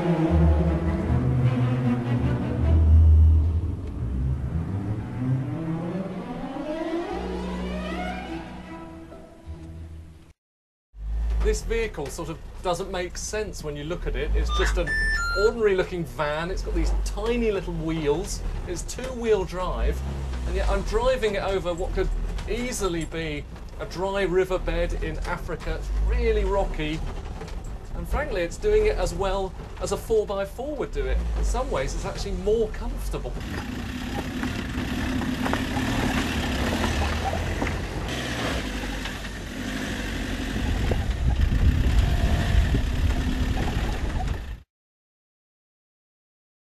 This vehicle sort of doesn't make sense when you look at it. It's just an ordinary looking van. It's got these tiny little wheels. It's two-wheel drive, and yet I'm driving it over what could easily be a dry riverbed in Africa. It's really rocky, and frankly it's doing it as well as a 4x4 would do it. In some ways it's actually more comfortable.